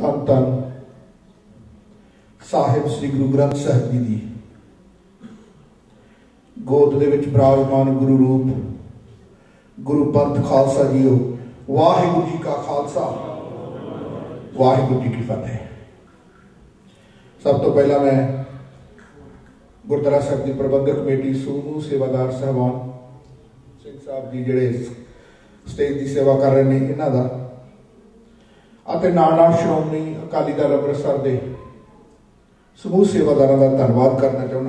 धन धन साहिब श्री गुरु ग्रंथ साहिब जी की गोद दे विच विराजमान गुरु रूप गुरु पंथ खालसा जीओ। वाहिगुरू जी का खालसा वाहिगुरू जी की फतेह। सब तो पहला मैं गुरुद्वारा साहिब की प्रबंधक कमेटी सूनू सेवादार साहबान सिंह साहब जी जिहड़े स्टेज की सेवा कर रहे हैं इन्हां दा अते नाल श्रोमणी अकाली दल अमृतसर के समूह सेवादारों का धन्यवाद करना चाहना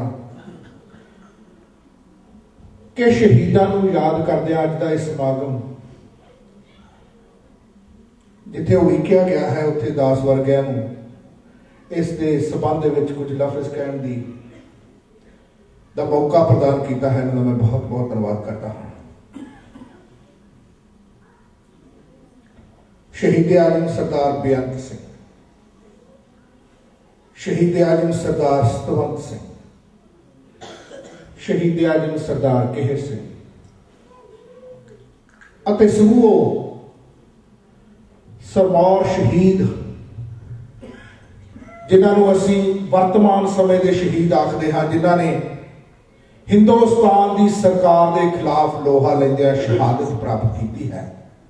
कि शहीदों को याद करदे अज का इस समागम जिथे उलीकिया गया है उत्थे दास वर्गियां नूं इस दे संबंध में कुछ लफ्ज कहने की दा मौका प्रदान किया है। इन्होंने मैं बहुत बहुत धन्यवाद करता हूँ। शहीद आजम सरदार बेअंत सिंह, शहीद आजम सरदार सतवंत सिंह, शहीद आजम सरदार केहर सिंह अते समूह सरमौर शहीद जिन्होंने असी वर्तमान समय के शहीद आखते हाँ, जिन्होंने हिंदुस्तान की सरकार के खिलाफ लोहा लेंदे शहादत प्राप्त की है,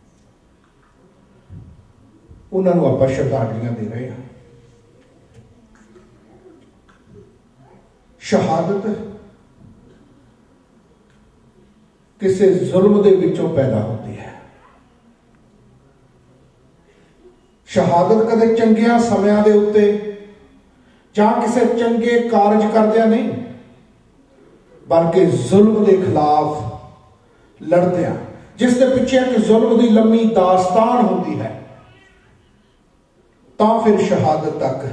उन्होंने आप श्रद्धांजलियां दे रहे हैं। शहादत किसी जुल्म के विचों पैदा होती है। शहादत कदे चंगिया समयां दे उत्ते जां किसी चंगे कारज करदियां नहीं, बल्कि जुल्म के खिलाफ लड़दियां, जिसके पीछे एक जुल्म की लंबी दास्तान होती है, तो फिर शहादत तक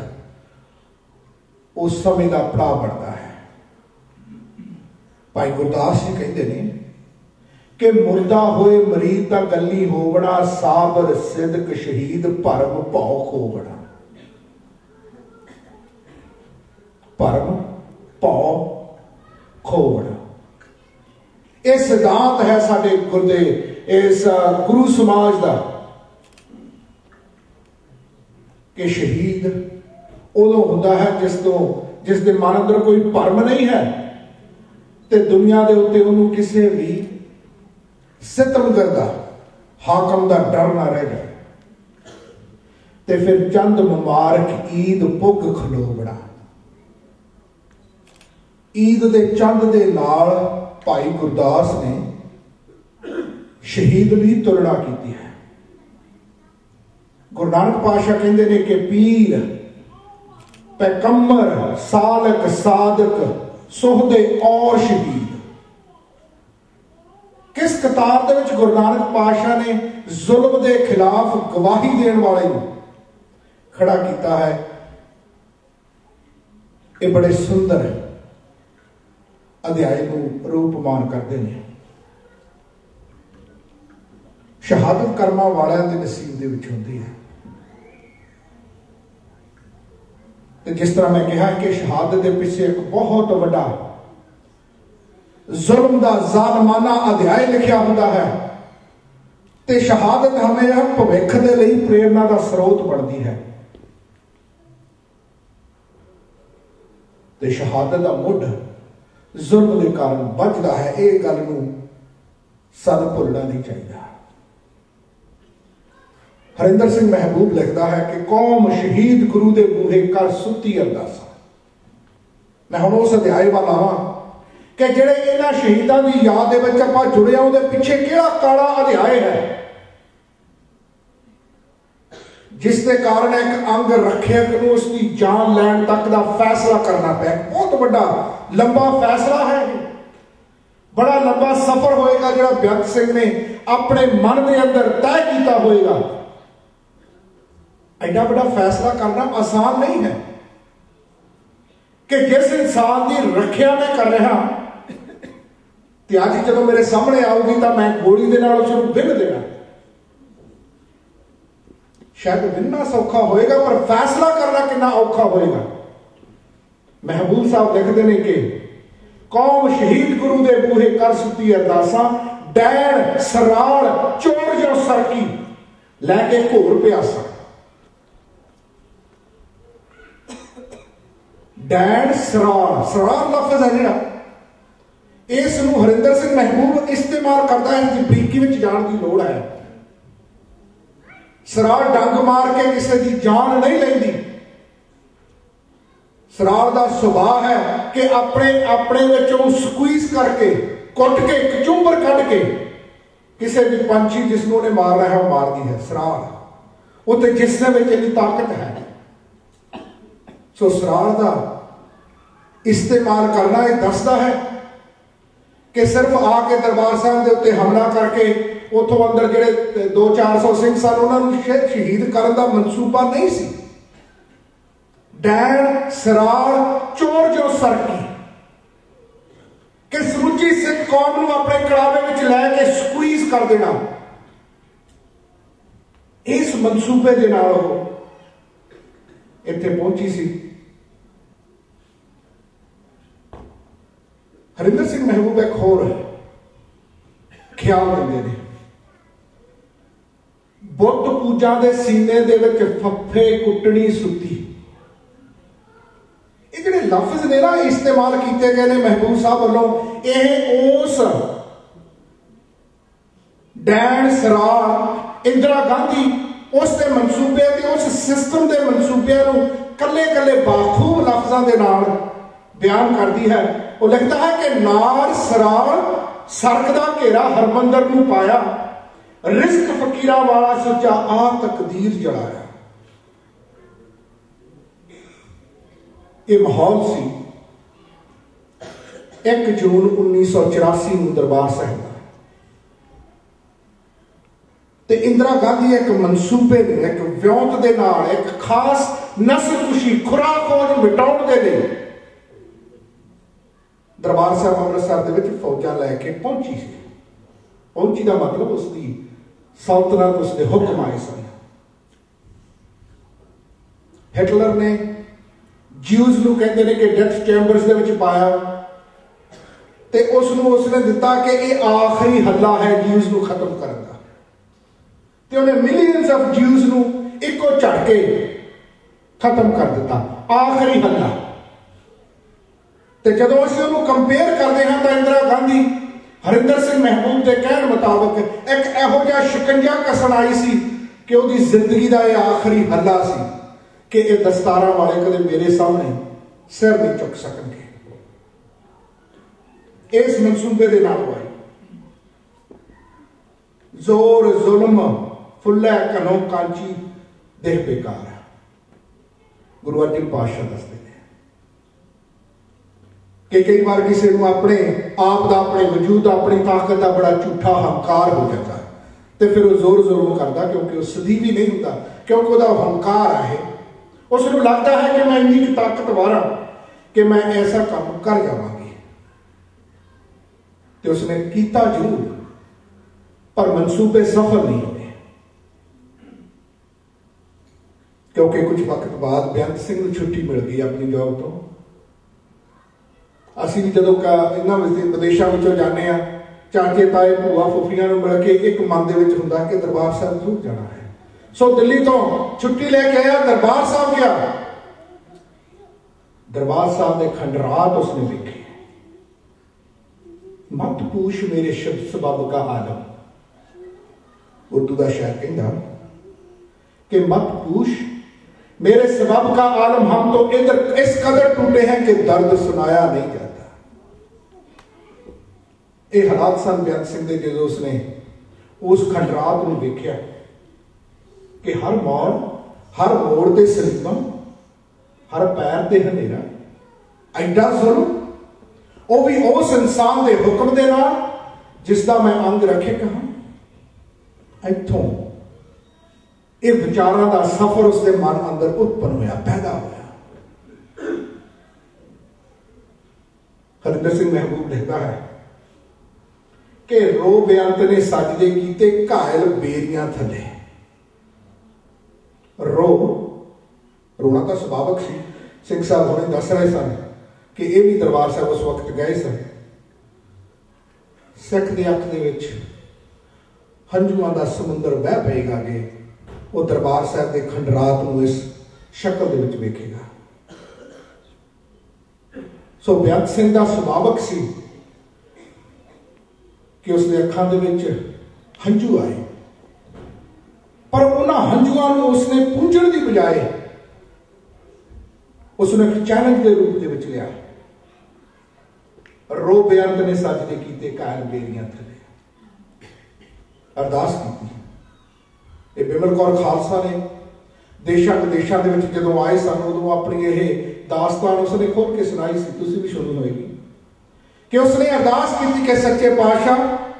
उस समय का पड़ाव बनता है। भाई गुरदास जी कहते हैं कि मुर्दा होए मरीद का गली होवना, साबर सिदक शहीद भरम भौ खोवना। भरम भौ खोवना यह सिद्धांत है साडे गुरदे इस गुरु समाज का कि शहीद उदों होंदा है जिस दे मन अंदर कोई भरम नहीं है ते दुनिया के उत्ते उन्होंने किसी भी सितमगर दा हाकम का डर ना रह जाए। ते फिर चंद मुबारक ईद पुग खलोवड़ा। ईद दे चंद दे नाल भाई गुरदास ने शहीद की तुलना की है। गुरु नानक पातशाह कहते हैं कि पीर पैगंबर सालक सादक सुहदे और शहीद। किस कतार दे विच गुरु नानक पातशाह ने जुल्म के खिलाफ गवाही देने वाले खड़ा किया है। ये बड़े सुंदर अध्याय को रूपमान करते हैं। शहादत कर्मा वालियां दे नसीब दे विच होंदी है। तो जिस तरह मैं कहा कि शहादत के पीछे एक बहुत बड़ा जुल्म का जालमाना अध्याय लिखा होता है, तो शहादत हमें भविख के लिए प्रेरणा का स्रोत बनती है। तो शहादत का मुढ़ जुल्म के कारण बचता है। ये गल नूं सन भुलना नहीं चाहिए। हरिंदर सिंह महबूब लिखता है कि कौम शहीद गुरु दे बूहे कर सुती अरदासा। मैं हुण उस अध्याय वाल आवां कि जिहड़े इन्हां शहीदां दी याद दे विच आपां जुड़े हां, उहदे पिछे किहड़ा काला अध्याय है जिसके कारण एक अंग रखियक नूं उसकी जान लैण तक का फैसला करना पिया। बहुत बड़ा लंबा फैसला है, बड़ा लंबा सफर होएगा जिहड़ा बेअंत सिंह ने अपने मन के अंदर तय किया होएगा। एडा बड़ा फैसला करना आसान नहीं है कि जिस इंसान की रखिया मैं कर रहा तो आज जो मेरे सामने आऊगी तो मैं गोली के नाल उसनूं विन देना। शायद विनना सौखा होएगा पर फैसला करना कितना औखा होएगा। महबूब साहब लिखते हैं कि कौम शहीद गुरु दे बूहे कर सुती अरदासा, डैण सराड़ चोर जो सरकी लैके घोर प्यासा। डैन सरार, सरार लफ्ज है जिहड़ा इस नूं हरिंदर सिंह महबूब इस्तेमाल करता है, इसकी बरीकी में जाण की लोड़ है। सरार डंग मार के किसी की जान नहीं लेंदी। सरार का सुभाव है कि अपने अपने विचों स्क्वीज करके कुट के कचुंबर कट के किसी भी पंछी जिसनों ने मारना है वह मार दी है। सरार उत्ते जिसने में इतनी ताकत है। सो सरार का इस्तेमाल करना यह दसदा है कि सिर्फ आके दरबार साहब के उत्ते हमला करके उतों अंदर जिहड़े 200-400 सिंह सन उन्होंने शहीद करने का मनसूबा नहीं सी। डैन सरार चोर जो सरकी कि समूची सिख कौम नूं अपने कड़ावे में लैके स्क्वीज कर देना, इस मनसूबे के नाल इत्थे पहुंची सी। हरिंदर सिंह महबूब एक होर ख्याल देंदे ने, बुत पूजा के सीने दे विच फफे कुटनी सुती। ये जिहड़े लफ्ज ने ना इस्तेमाल किए गए ने महबूब साहब वालों, यह उस डैन सरार इंदिरा गांधी उसके मनसूबे उस सिस्टम के मनसूबे कले कले बाखूब लफ्जों के नाल बयान करती है। वो लिखता है कि नार सरार सरक दा घेरा हरमंदर नूं पाया, रिस्क फकीरा वाला सच्चा आ तकदीर जलाया। ये माहौल सी 1 जून 1984 में दरबार साहिब का। ते इंदिरा गांधी एक मनसूबे ने एक व्योंत दे नाल एक खास नस्ल कुशी खुराक खोज मिटाउण दे लई दरबार साहब अमृतसर दे विच फौजां लैके पहुंची सी। पहुंची का मतलब उसकी सल्तनत उसके हुक्म आए सन। हिटलर ने ज्यूज नूं कहते हैं कि डेथ चैंबर्स दे विच पाया ते उसने दिता कि यह आखिरी हल्ला है ज्यूज नूं खत्म करने का। ते उन्हें मिलियंस ऑफ ज्यूज नूं इको झटके खत्म कर दिता, आखिरी हल्ला। तो जदों असीं उहनूं कंपेयर करते हैं तो इंदिरा गांधी हरिंदर सिंह महबूब के कहने मुताबिक एक इहो जिहा शिकंजा कसन आई सी कि उसकी जिंदगी का यह आखिरी हल्ला सी कि ये दस्तारा वाले कदे मेरे सामने सिर नहीं चुक सकणगे। इस मनसूबे के नाल आई जोर जुल्म फुल्लै घनों कांची देह बेकार। गुरु अर्जन पातशाह दसदे कि कई बार किसी को अपने आप का अपने वजूद अपनी ताकत का बड़ा झूठा हंकार हो जाता है तो फिर वो जोर जुल्म करता, क्योंकि वो सदीवी नहीं होता, क्योंकि वह हंकार है। उसको लगता है कि मैं इन्नी ताकतवर हाँ कि मैं ऐसा काम कर जावांगी। तो उसने किया जरूर, पर मनसूबे सफल नहीं हुए, क्योंकि कुछ वक्त बाद बेअंत सिंह को छुट्टी मिल गई अपनी जॉब तो। असी भी जो इन्हों विदेशों में जाने चाचे ताए भूआ फुफिया मिल के एक मन के होंगे कि दरबार साहब जरूर जाना है। सो दिल्ली तो छुट्टी लेके आया, दरबार साहब गया। दरबार साहब के खंडरात उसने देखे। मत पूछ मेरे शब्द सबब का आलम, उर्दू का शायर कहता कि मत पूछ मेरे सबब का आलम, हम तो इधर इस कदर टूटे हैं कि दर्द सुनाया नहीं जाता। ये हालात सन बेअंत सिंह के जो उसने उस खंडरात में देखा कि हर मोड़ ते सलीबा, हर पैर ते हनेरा, एडा जुल्म, वह भी उस इंसान के हुक्म के नाल जिसका मैं अंग रखे कहा। इथों ये विचारों का सफर उसके मन अंदर उत्पन्न होया, पैदा होया। हरिंदर सिंह महबूब लिखता है कि रो बेअंत ने सजदे कीते घायल बेरियां थले। रोना तो सुभावक सी। सिंह साहब हुणे दस रहे सन कि यह भी दरबार साहब उस वक्त गए सन। सिख की अख दे विच हंझुआं का समुंदर बह पेगा कि वो दरबार साहब के खंडरात को इस शक्ल दे विच वेखेगा। सो बेअंत सिंह का सुभावक सी कि उसके अखां दे विच हंझू आए, पर उन्होंने हंझुआ उसने पूंजण की बजाय उसने एक चैलेंज के रूप में लिया। रो बेअंत ने सजदे कीते कायल बेरियां थले, अरदास की। बिमल कौर खालसा ने देशा विदेशों के जो आए सन उदों अपनी यह दास्तान उसने खोल के सुनाई सी, तुसीं भी सुनी होगी कि उसने अरदास की कि सच्चे पातशाह,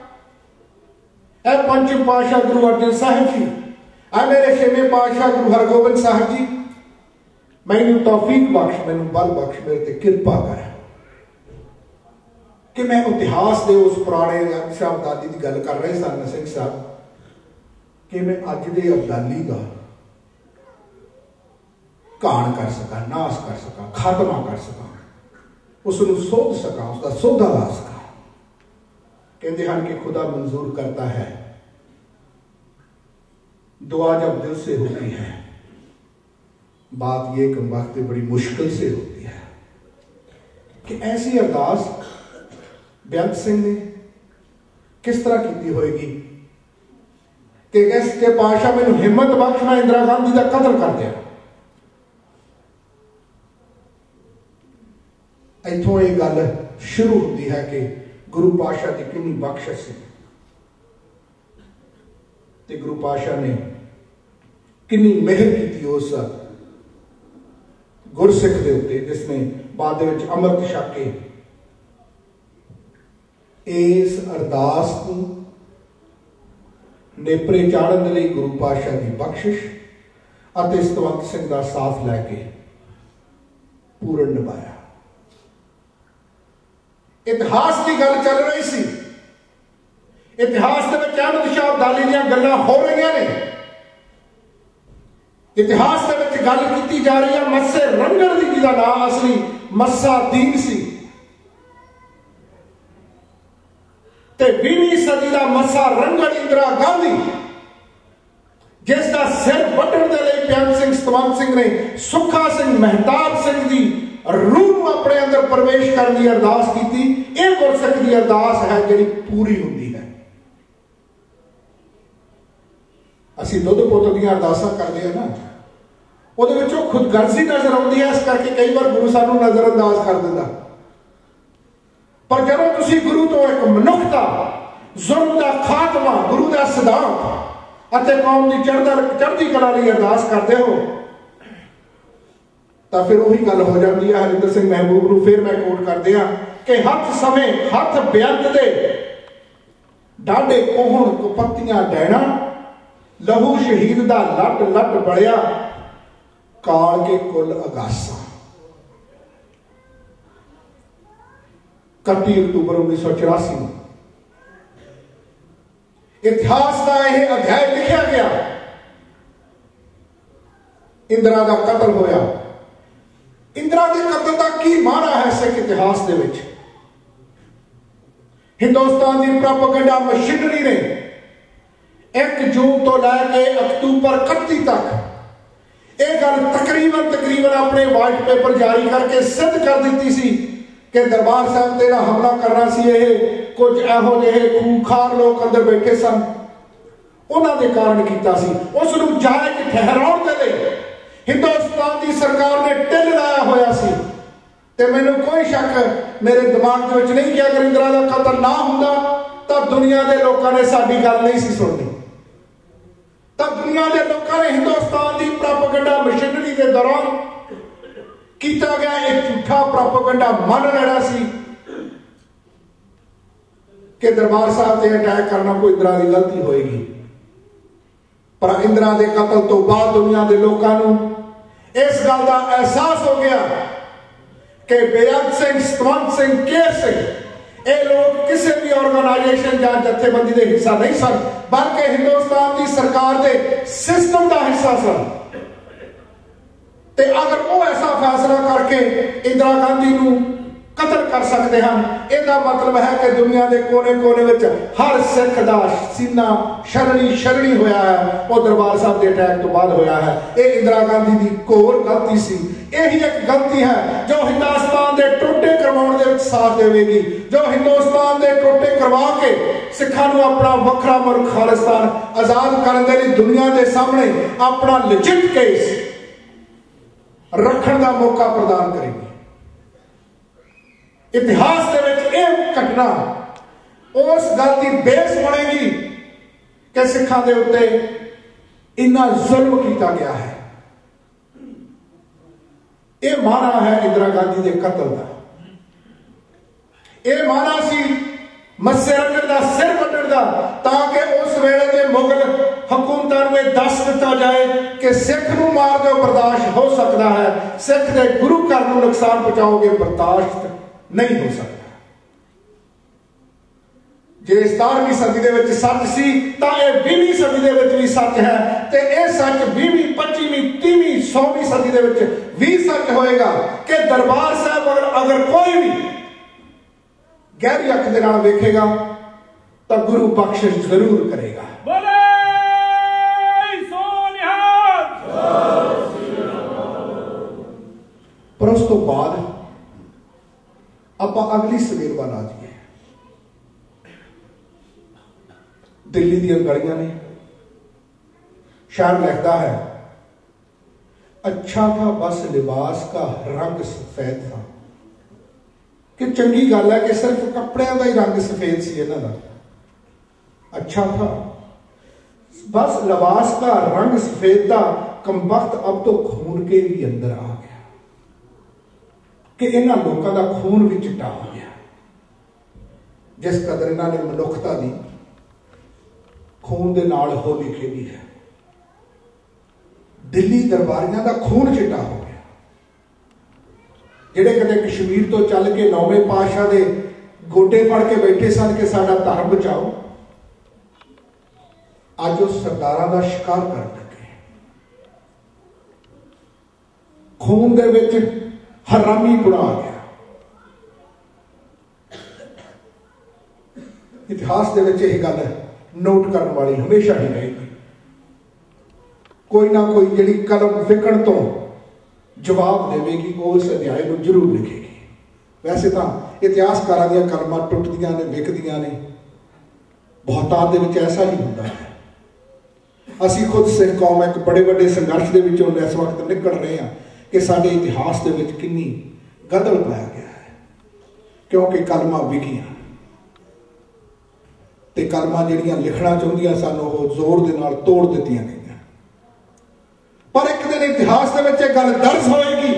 ऐ पंचम पातशाह गुरु अर्जन साहिब जी, ऐ मेरे छेवें पातशाह गुरु हरगोबिंद साहिब जी, मैनू तौफीक बख्श, मैनू बल बख्श, मेरे ते किरपा कर कि मैं इतिहास के उस पुराने शाह अब्दाली की गल कर रहे सन सिंह साहब, कि मैं अज दे अब्दाली का घाण कर सका, नाश कर सका, खात्मा कर सका, उसनू सोध सका, उसका सौदा ला सका। कहते हैं कि खुदा मंजूर करता है, दुआ जब दिल से होती है, बात यह कम वक्त बड़ी मुश्किल से होती है। कि ऐसी अरदास बेअंत सिंह ने किस तरह की होगी कि सच्चे पातशाह मैनू हिम्मत बख्श, मैं इंदिरा गांधी का कतल कर दिया। इथों ये गल शुरू होती है कि गुरु पातशाह की कितनी बख्शिश सी, ते गुरु पातशाह ने कितनी मेहर की उस गुरसिख के उत्ते जिसने बाद में अमृत छक के इस अरदास को नेपरे चाढ़न लई गुरु पातशाह की बख्शिश और सतवंत सिंह का साथ लैके पूर्ण निभाया। इतिहास की गल चल रही सी, इतिहास के अहमद शाह अब्दाली दी गल्लां हो रही ने, इतिहास के गल की जा रही है मस्से रंगड़ की, जिसका नाम असली मस्सा दीन सी, ते 20वीं सदी का मस्सा रंगड़ इंदिरा गांधी, जिसका सिर वड्ढण दे लई बेअंत सिंह सतवंत सिंह ने सुखा सिंह महताब सिंह की रूह अपने अंदर प्रवेश करने की अरदास की। यह गुरसिख की अरदास है जी पूरी होती है। असी दुध पुत दी अरदासां करते हैं ना, वो खुदगर्जी नजर आती है, इस करके कई बार गुरु सानू नजरअंदाज कर देता। पर जब तुसी गुरु तो एक मनुखता, जुल्म का खात्मा, गुरु का सिद्धांत अते कौम की चढ़ती कला की अरदास करते हो, तो फिर वही गल हो जाती है। हरिंदर सिंह महबूब को फिर मैं कोट कर दिया कि हथ समय हथ बेअंत दे डाढे कोहण कुपत्तियां डैना, लहू शहीद दा लट लट बड़िया, काल के कुल अगासा। 31 अक्तूबर 1984 में इतिहास का यह अध्याय लिखा गया। इंदिरा का कतल होया। इंदिरा के कतल का की माना है सिख इतिहास के विच? हिंदुस्तान की प्रोपेगेंडा मशीनरी ने 1 जून तो लैके अक्तूबर 31 तक यह गल तकरीबन अपने वाइट पेपर जारी करके सिद्ध कर दी सी कि दरबार साहब तेरा हमला करना सी, यह कुछ एहो जिहे खूंखार लोग अंदर बैठे सन, उन्होंने कारण किया सी। उसनू जायज ठहराउण दे लई हिंदुस्तान की सरकार ने टिल लाया होया सी। ते मैनू कोई शक मेरे दिमाग के विच नहीं कि अगर इंदिरा का कतल ना हुंदा तो दुनिया के लोगों ने साडी गल नहीं सी सुननी, तब दुनिया के लोगों ने हिंदुस्तान की प्रोपेगेंडा मशीनरी के दौरान किया गया एक झूठा प्रोपेगेंडा मान लेना सी कि दरबार साहब से अटैक करना कोई इंदिरा की गलती होएगी। पर इंदिरा के कतल तो बाद दुनिया के लोगों को इस गल का एहसास हो गया कि बेअंत सिंह, सतवंत सिंह, केर सिंह, ये लोग किसी भी ऑर्गेनाइजेशन या जथेबंदी के हिस्सा नहीं सन, बल्कि हिंदुस्तान की सरकार के सिस्टम का हिस्सा सन। ते अगर वो ऐसा फैसला करके इंदिरा गांधी को कतल कर सकते हैं। इसका मतलब है कि दुनिया के कोने कोने में हर सिख का सीना शरणी होया है, वो दरबार साहब के अटैक तो बाद होया है। ये इंदिरा गांधी की घोर गलती सी। यही एक गलती है जो हिंदुस्तान के टोटे करवाने के साथ देगी, जो हिंदुस्तान के टोटे करवा के सिखा अपना वखरा मुल्क खालिस्तान आजाद करने के लिए दुनिया के सामने अपना लिजिट केस रखने का मौका प्रदान करेगी। इतिहास के विच यह घटना उस गल की बेस बनेगी कि सिखा के उत्ते इन्ना जुल्म किया गया है। यह माना है इंदिरा गांधी के कतल का, यह माना सी मत्स्य रंजन का सिर कटण का, ताकि उस वेले के मुगल हुकूमतां नूं दस दिता जाए कि सिख नूं मार दो बर्दाश्त हो सकता है, सिख के गुरु घर नूं नुकसान पहुंचाओगे बर्दाश्त नहीं हो सकता। जे 17वीं सदी दे विच सच सी तां इह 20वीं सदी दे विच भी सच है, ते इह सच 20वीं 25वीं 30वीं 100वीं सदी दे विच भी सच होएगा कि दरबार साहब अगर कोई भी गहरी अख दे नाल वेखेगा तो गुरु बख्शिश जरूर करेगा। पर उस तो बाद आप अगली सवेर वाल आ जाइए। दिल्ली दी गलियां ने शायर लिखता है, अच्छा था बस लिबास का रंग सफेद था। कि चंगी गल है कि सिर्फ कपड़िया का ही रंग सफेद सी इन्हां दा। अच्छा था बस लिबास का रंग सफेद था, कमबख्त अब तो खून के भी अंदर आ गया कि इन्हां लोगों का खून भी चिट्टा हो गया। जिस कदर इन्होंने मनुखता की खून के नाल होली खेली है, दिल्ली दरबारियां का खून चिट्टा हो गया। जिहड़े कदे कश्मीर तो चल के 9वें पातशाह के गोडे फड़ के बैठे सन कि साडा धर्म बचाओ, अज उस सरदारां का शिकार कर लगे। खून दे विच हरामी बुढ़ा आ गया। इतिहास दे विच यह गल नोट करने वाली हमेशा ही रहेगी। कोई ना कोई जिहड़ी कलम विकण तो जवाब देगी वो उस अध्याय को जरूर लिखेगी। वैसे तो इतिहासकारां दीयां कलमां टुटदियां ने, विकदियां ने, बहुतात दे विच ऐसा ही होता है। असी खुद सिख कौम एक बड़े बड़े संघर्ष के विचों इस वक्त निकल रहे हैं कि साडे इतिहास के विच कितनी गदल पाया गया है, क्योंकि कलमां विकियां ते कलमां जिहड़ियां लिखना चाहुंदियां सन वो जोर दे नाल तोड़ दित्तियां गईयां। पर एक दिन इतिहास के विच इह गल दर्ज होएगी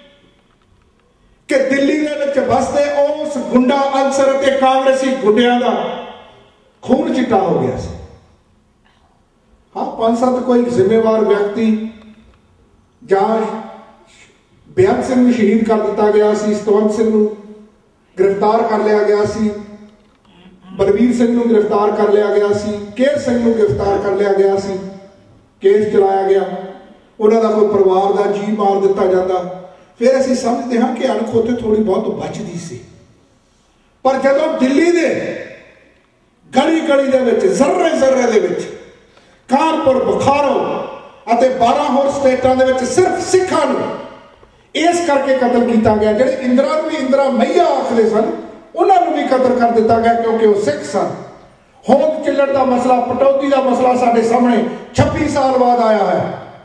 कि दिल्ली दे विच बसदे उस गुंडा अनसर ते कांग्रेसी गुंडियां दा खून चिट्टा हो गया सी। हाँ, 5-7 कोई जिम्मेवार व्यक्ति जां बेअंत सिंह नूं शहीद कर दिता गया सी, सतवंत सिंह नूं गिरफ्तार कर लिया गया सी, बलबीर सिंह नूं गिरफ्तार कर लिया गया सी, केर सिंह नूं गिरफ्तार कर लिया गया सी, केस चलाया गया, उन्हों का कोई परिवार का जी मार दिता जाता। फिर असीं समझते हाँ कि अणख उत्थे थोड़ी बहुत बचती सी। पर जदों दिल्ली दे गली गली दे विच जर्रे जर्रे दे विच कानपुर, बुखारो अते 12 होर स्टेटां दे विच सिर्फ सिखां नूं इस करके कतल किया गया, जिहड़े इंदिरा नूं भी इंदिरा मैया आखदे सन उन्होंने भी कतल कर दिता गया क्योंकि वो सिख सन। होंद चिल्लड़ का मसला, पटौती का मसला साडे सामने 26 साल बाद आया है,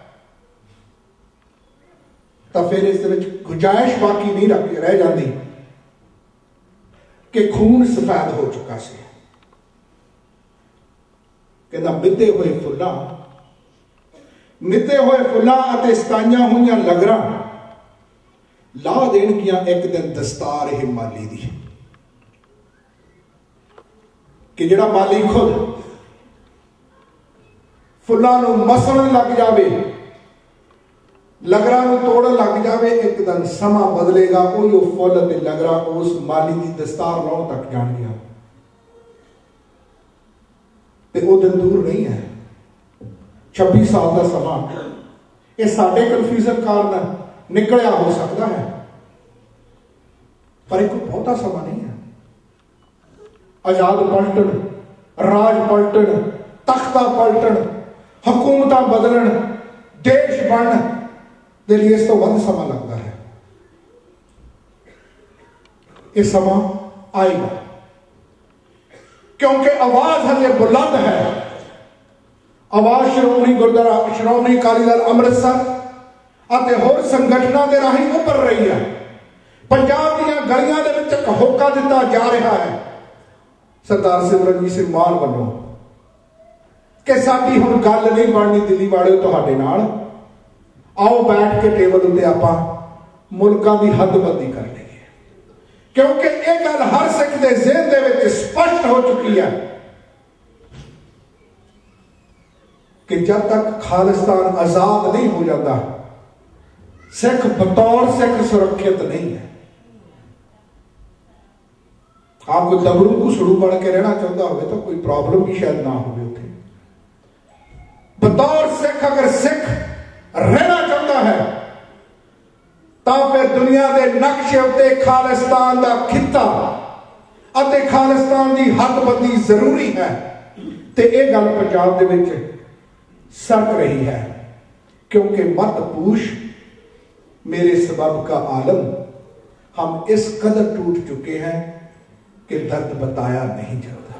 तो फिर इस गुंजाइश बाकी नहीं रह जाती कि खून सफेद हो चुका से। कहता मिधे हुए फुल्लां, मिधे हुए फुल्लां अते सताइयां हुईयां लगरां ला देणगियां एक दिन दस्तार है माली दी। कि जिहड़ा माली खुद फुल्लां नूं मसलण लग जावे, लगरां नूं तोड़न लग जावे, एक दिन समा बदलेगा, वो फुल ते लगरा उस माली की दस्तार लाउण तक जाणगियां ते वो दिन दूर नहीं है। 26 साल का समा ये साडे कन्फ्यूजन कारण निकलिया हो सकता है। पर एक बहुता समा नहीं है। आजाद पलटन, राज पलटन, तख्ता पलटन, हुकूमत बदलन, देश बन दे लिए इस तो वध समा लगता है। यह समा आएगा क्योंकि आवाज हले बुलंद है। आवाज श्रोमणी गुरुद्वारा, श्रोमणी अकाली दल अमृतसर और होर संगठनों के राही उभर रही है। पंजाब दी गलियां दे विच एक होका दिता जा रहा है सरदार सिमरनजीत सिंह मान वालों कि साडी हुण गल नहीं बननी दिल्ली वाले तुहाडे नाल, आओ बैठ के टेबल उत्ते आपां मुल्कां दी हदबंदी कर लईए। क्योंकि यह गल हर सिख दे ज़हन दे विच स्पष्ट हो चुकी है कि जब तक खालिस्तान आजाद नहीं हो जाता सिख बतौर सिख सुरक्षित नहीं है। आप कोई दबड़ू घुसड़ू बन के रहना चाहता हो तो कोई प्रॉब्लम भी शायद ना हो। बतौर सिख अगर सिख रहना चाहता है तो फिर दुनिया के नक्शे उत्ते खालिस्तान का खिता और खालिस्तान की हदबंदी जरूरी है। तो यह गल पंजाब दे विच सरक रही है क्योंकि मत पूछ मेरे सबब का आलम, हम इस कदर टूट चुके हैं कि दर्द बताया नहीं जाता।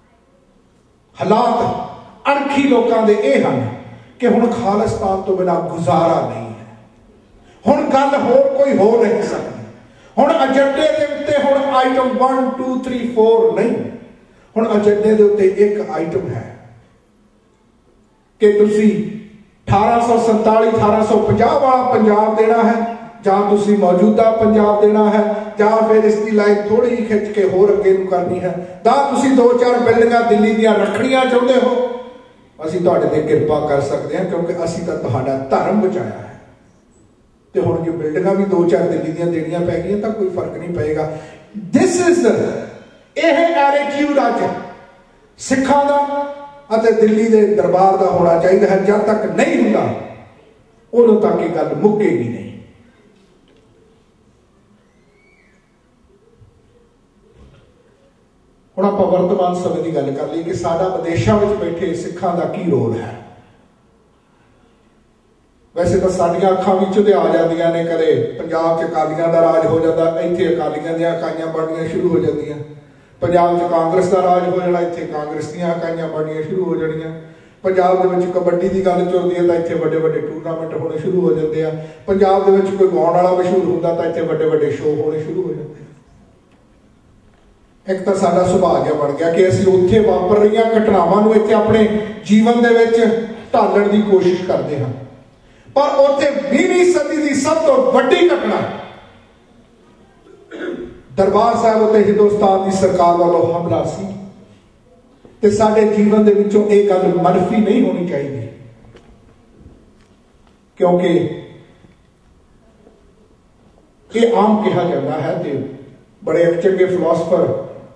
हालात अणखी लोगों के यह हैं कि हुण खालिस्तान तो बिना गुजारा नहीं है। हुण गल होर कोई हो नहीं सकती। हुण एजेंडे के उत्ते हुण आइटम 1 2 3 4 नहीं, हुण एजेंडे के उत्ते एक आइटम है कि तुसी 1847 1850 वाला पंजाब देना है जां तुसी मौजूदा पंजाब देना है जां फिर इसकी लाइन थोड़ी खिंच के होर अगे करनी है, जां तुसी 2-4 बिल्डिंगां दिल्ली दियां रखणियां चाहुंदे हो, असीं तुहाडे ते किरपा कर सकते हैं क्योंकि असीं तां तुहाडा धर्म बचाया है। तो हुण जो बिल्डिंगां भी 2-4 दिल्ली दियां देणियां पै गईयां तां कोई फर्क नहीं पएगा। दिस इज यह एटीट्यूड अज सिखां दा अते दिल्ली दे दरबार दा होना चाहिए है। जब तक नहीं हुंदा उदों तक ये गल मुक्केगी नहीं। हुण आपां वर्तमान समय की गल कर लईए कि साडा विदेशों में बैठे सिखां दा की रोल है। वैसे तो साडियां अखां विच ते आ जांदियां ने, कदे पंजाब च अकालियां दा राज हो जाता, इत्थे अकालियां दीयां इकाइयां बननियां शुरू हो जांदियां। पंजाब च कांग्रेस का राज हो जाना, इत्थे कांग्रेस दीयां इकाइयां बननियां शुरू हो जाणियां। पंजाब दे विच कबड्डी की गल चलदी है तो इत्थे वड्डे वड्डे टूरनामेंट होने शुरू हो जाते हैं। पंजाब दे विच कोई गाउण वाला मशहूर हुंदा तो इत्थे वड्डे वड्डे शो होने शुरू हो जाते हैं। एक तो साडा सुभाव जिहा बन गया कि असीं उत्थे वापर रही घटनावां नूं इत्थे अपने जीवन दे विच ढालण की कोशिश करते हैं, पर उत्थे 20वीं सदी की सब तो वड्डी घटना दरबार साहब उत्ते हिंदुस्तान की सरकार वालों हमला सी। ते साडे जीवन दे विचों एक गल मनफी नहीं होनी चाहिए क्योंकि ये आम कहा जाता है। तो बड़े एक चंगे फिलोसफर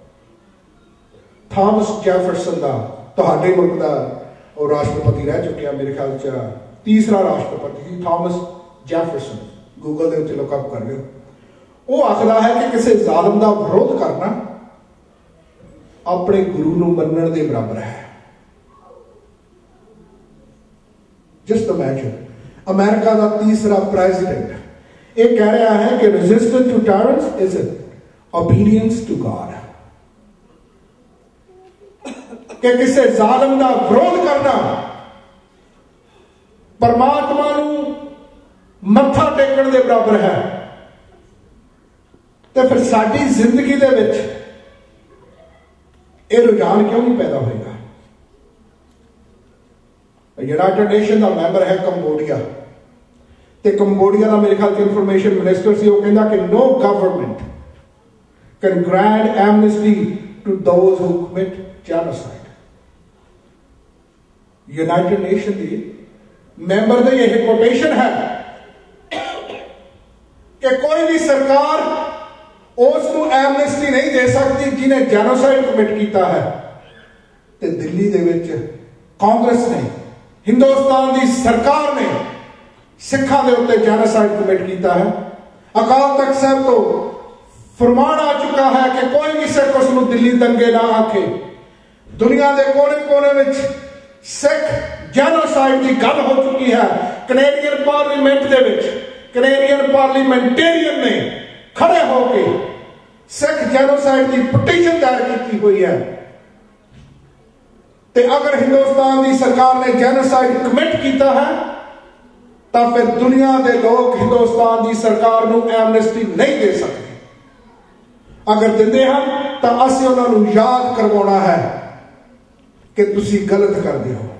थॉमस जैफरसन का, तुहाडे मुल्क का और राष्ट्रपति रह चुके मेरे ख्याल च तीसरा राष्ट्रपति थॉमस जैफरसन, गूगल के उत्ते लुकअप कर लो। वो आखदा है कि किसी जालिम का विरोध करना अपने गुरु नूं मनण दे बराबर है। जस्ट इमेजिन अमेरिका का तीसरा प्रेसिडेंट ये कह रहा है कि resistance to tyrants is obedience to God, कि किसी जालिम का विरोध करना परमात्मा नूं मत्था टेकण दे बराबर है। तो फिर साडी जिंदगी दे विच यह रुझान क्यों नहीं पैदा होगा? यूनाइटेड नेशन का मैंबर है कंबोडिया, तो कंबोडिया का मेरे ख्याल से इंफॉर्मेशन मिनिस्टर से वो कहता कि no government can grant amnesty to those who commit genocide. United Nation की मैंबर का यह कोटेशन है कि कोई भी सरकार उसको एमनेस्टी नहीं दे सकती जिन्हें जेनोसाइड कमिट किया है। तो दिल्ली दे विच कांग्रेस ने, हिंदुस्तान की सरकार ने सिखां दे उत्ते जेनोसाइड कमिट किया है। अकाल तख्त साहब तो फरमान आ चुका है कि कोई भी सिख उसनूं दिल्ली दंगे ना आखे। दुनिया के कोने कोने में सिख जेनोसाइड की गल हो चुकी है। कैनेडियन पार्लीमेंट दे विच कैनेडियन पार्लीमेंटेरियन ने खड़े होके सिख जेनोसाइड की पटिशन दायर की हुई है। ते अगर हिंदुस्तान की सरकार ने जेनोसाइड कमिट किया है तो फिर दुनिया के लोग हिंदुस्तान की सरकार को एमनेस्टी नहीं दे सकते। अगर देंदे हैं तो असीं उन्होंने याद करवाना है कि तुसी गलत करते हो।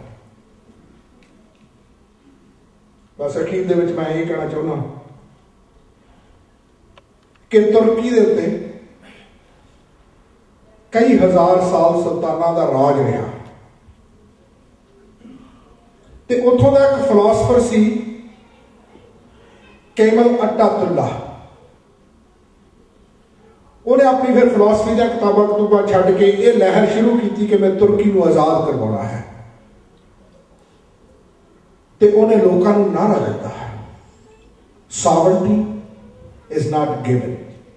बस अखीर दे विच मैं ये कहना चाहना कि तुर्की के उत्ते कई हजार साल सुल्ताना का राज रहा। ते उत्थों का एक फिलोसफर सी केमल अटातुल्ला। उन्हें अपनी फिर फिलोसफी का किताबा कतूबा छड्ड के ये लहर शुरू की कि मैं तुर्की को आजाद करवाना है। ते उन्हें लोगों को नारा दिता है, sovereignty is not given,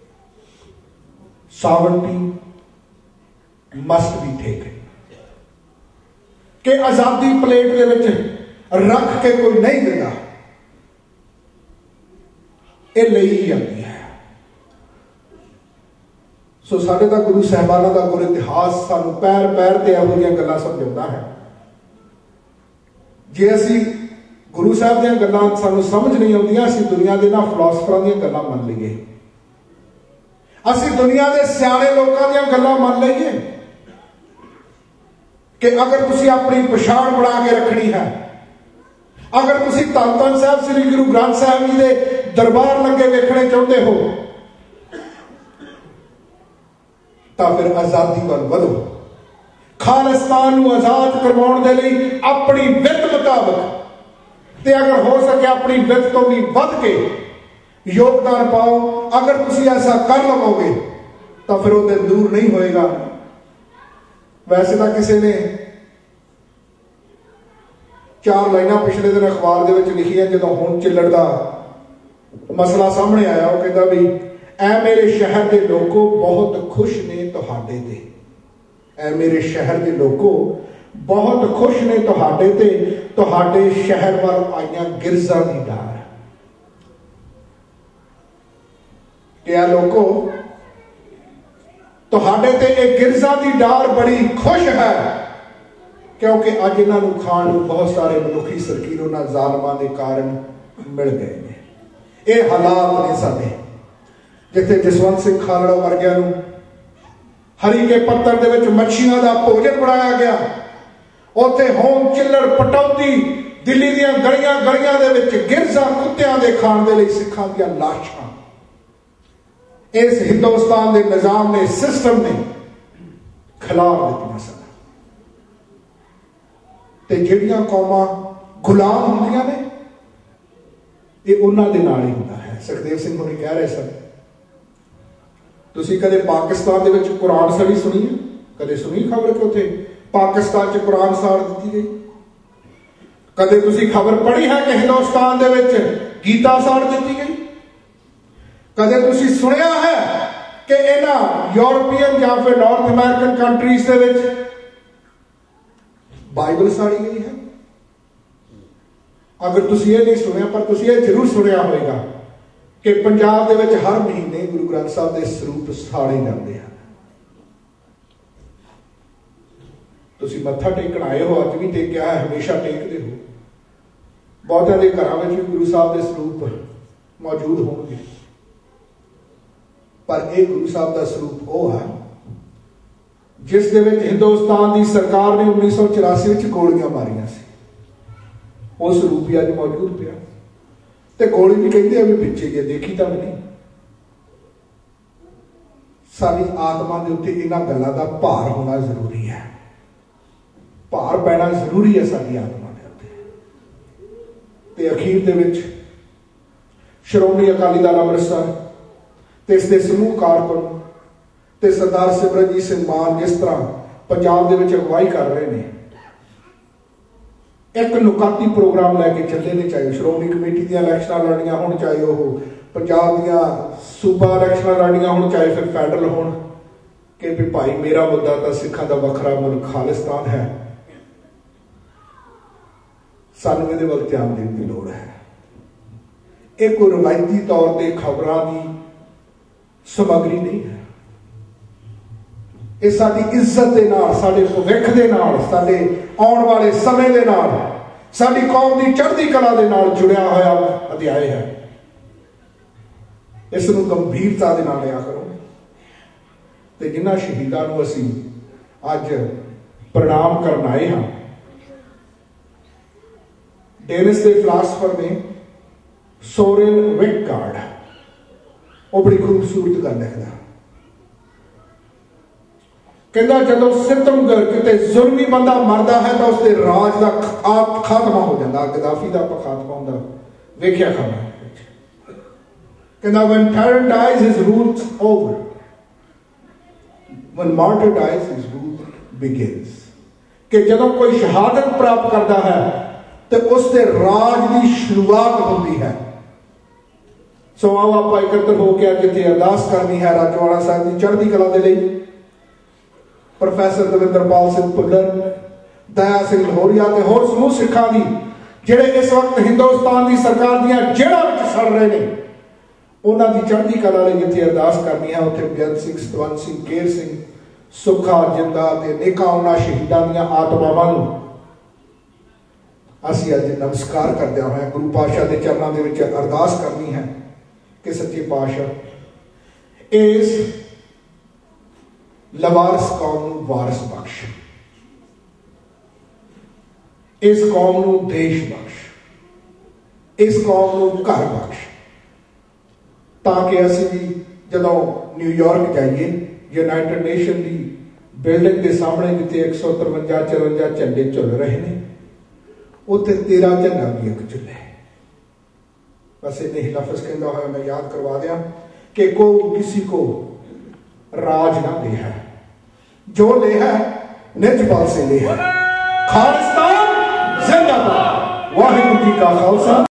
sovereignty must be taken. कि आजादी प्लेट के विच रख के कोई नहीं देता, ये ले ही जाती है। सो साडे दा गुरु साहबाना का गुर इतिहास सानू पैर पैर ते इहो जिहियां गल्लां समझाउंदा है। जे असी गुरु साहब दीयां गल्लां सानू समझ नहीं आउंदियां, असी दुनिया दे ना फिलोसफरां दीयां गल्लां मन लईए, असी दुनिया के सियाणे लोकां दीयां गल्लां मन लईए कि अगर तुसी अपनी पछाण बना के रखनी है, अगर तुसी धन धन साहब श्री गुरु ग्रंथ साहब जी के दरबार लगे वेखने चाहते हो तो फिर आजादी वाल वधो। खालिस्तान को आजाद करवाउण दे लई अपनी वित मुताबिक ते अगर हो सके अपनी वित तो भी वध के योगदान पाओ। अगर तुसी ऐसा कर लवोगे तो फिर वो दिन दूर नहीं होएगा। वैसे तो किसी ने 4 लाइनां पिछले दिन अखबार दे विच लिखियां जदों हुण चिल्लड़ दा मसला सामने आया। वो कहता भी ऐ मेरे शहर के लोगों बहुत खुश ने तुहाडे ते, ऐ मेरे शहर के लोगों बहुत खुश ने तुहाडे ते, तुहाडे शहर वाल आईयां गिरजा दी डार। क्या लोगों तुहाडे ते ये गिरजा दी डार बड़ी खुश है क्योंकि अज इन्हों खाण नूं बहुत सारे मनुखी सरकीर उन्हां जालमां दे कारण मिल गए हैं। ये हालात ने साडे जिथे जसवंत सिंह खालड़ा वर्गियां नूं हरी के पत्थर दे विच मच्छियां दा भोजन बनाया गया, उत्थे होम चिल्लड़ पटौती दिल्ली दीयां गलियां गलियां दे विच गिरजा कुत्तियां दे खाण दे लई सिखां दीयां लाशां। इस हिंदुस्तान के निजाम ने सिस्टम ने खिलाफ दित्तियां सन। ते जिहड़ियां कौमां गुलाम हुंदियां ने ये उन्हां दे नाल ही हुंदा है। सुखदेव सिंह होनी कह रहे सन, तुसीं कदे पाकिस्तान दे विच कुरान सड़ी सुनी है? कदे सुनी खबर कि उत्थे पाकिस्तान च कुरान साड़ दी गई? कदे तुसीं खबर पढ़ी है कि हिंदुस्तान दे विच गीता साड़ दी गई? कदे तुसीं सुनिया है कि इन्हां यूरोपियन या फिर नॉर्थ अमेरिकन कंट्रीज दे विच बाइबल साड़ी गई है? अगर तुसीं ये नहीं सुनिया पर तुसीं ये जरूर सुनिया होगा कि पंजाब दे विच हर महीने गुरु ग्रंथ साहब के सरूप साड़े जाते हैं। तुसीं मत्था टेकण आए हो, अज भी टेकिया है, हमेशा टेकते हो। बहुतों के घरों में भी गुरु साहब के सरूप मौजूद होंगे, पर यह गुरु साहब का सरूप वो है जिस दे विच हिंदुस्तान की सरकार ने 1984 गोलियां मारियां सी। वो सरूप ही अज मौजूद पिया ते गोली भी कहते भी पिछे गए, देखी तो नहीं। साडी आत्मा के उत्ते इन्हां गल्लां दा भार होना जरूरी है, भार पैना जरूरी है साडी आत्मा के उत्ते। ते अखीर दे विच श्रोमणी अकाली दल अमृतसर ते इसके समूह कारकुन ते सरदार सिमरनजीत सिंह मान जिस तरह पंजाब दे विच अगवाई कर रहे हैं, एक नुकाती प्रोग्राम लैके चले ने, चाहे श्रोमणी कमेटी दी इलैक्शनां लड़नियां होण, चाहे वह पंजाब दियां सूबा इलैक्शनां लड़ियां होण, चाहे फिर फैडरल होण, कि भी भाई मेरा मुद्दा तो सिखां दा वखरा मुल्क खालिस्तान है, सानूं इहदे वल ध्यान देण दी लोड़ है। यह कोई रवायती तौर पर खबरों की समग्री नहीं है। ये साडी इज्जत दे नाल, साडे भविख दे नाल, साडे आउण वाले समय दे नाल, साडी कौम की चढ़ती कला दे नाल जुड़िया होया अध्याय है। इस नूं गंभीरता दे नाल लिया करो ते जिन्हां शहीदां नूं असीं अज प्रणाम करन आए हां। डेनिस के फिलासफर ने सोरेन विकगार्ड वो बड़ी खूबसूरत गल लिखदा, कहता जदों सितमगर किते जुल्मी बंदा मरदा है तो उसके राज का खात्मा हो जाता। गद्दाफी का खात्मा होंदा वेख्या खबर। कहता when terror dies his rule's over, when martyr dies his rule begins। कि जदों कोई शहादत प्राप्त करता है तो उसके राज की शुरुआत होती है। सो आओ आप एकत्र होकर जिथे अरदास करनी है राजवाड़ा साहब की चढ़ती कला के लिए। प्रोफैसर दविंदरपाल सिंह भुल्लर, दया सिंह लाहौरिया ते होर समूह सिखां दी जिहड़े इस वक्त हिंदुस्तान की सरकार दीयां जेड़ां विच सड़ रहे ने, उन्हां दी चढ़ती कला लई जिथे अरदास करनी है उत्थे बेअंत सिंह, सतवंत सिंह, केर सिंह, सुखा जिंदा ते नेकां उन्हां शहीदां दीयां आत्मावां नूं असीं अज नमस्कार करदे होए गुरु पातशाह के चरणों दे विच अरदास करनी है कि सच्चे पातशाह इस लवारस कौम नूं वारस बख्श, इस कौम नूं देश बख्श, इस कौम नूं घर बख्श, ताकि असीं भी जदों न्यूयॉर्क जाइए यूनाइटेड नेशन की बिल्डिंग के सामने जिथे 153-54 झंडे झुल रहे हैं उत्थे तेरा झंडा भी एक झुले। बस इन्हें ही लफ्ज कहता हुआ मैं याद करवा दिया कि को किसी को राज ना ले है, जो ले है निजपाल से ले है। खालिस्तान जिंदाबाद। वाहिगुरू जी का खालसा।